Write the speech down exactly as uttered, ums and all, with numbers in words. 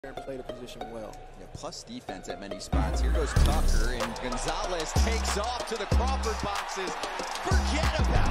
play the position well. Yeah, plus defense at many spots. Here goes Tucker, and Gonzalez takes off to the Crawford boxes. Forget about